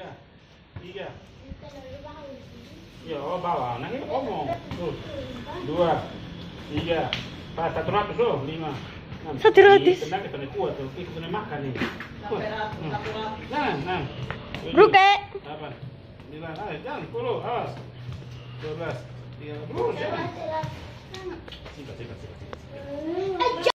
Tiga. Tiga. Ya, oh bawah. Nah ini omong. Tuh. Dua. Tiga. Pas 100 tuh. 5. 100. Tenang kita kuat tuh. Kita kena makan nih. Nah. Bruke. 8. 9. Jangan 10. Awas. 12. 13. Jangan. Singkat.